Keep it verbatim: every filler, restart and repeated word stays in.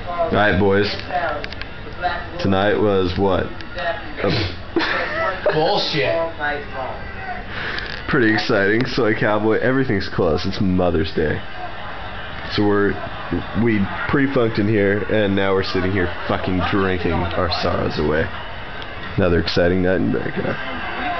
Alright, boys. Tonight was what? Bullshit. Pretty exciting. Soy Cowboy. Everything's closed. It's Mother's Day. So we're we pre-funked in here, and now we're sitting here fucking drinking our sorrows away. Another exciting night in Bangkok.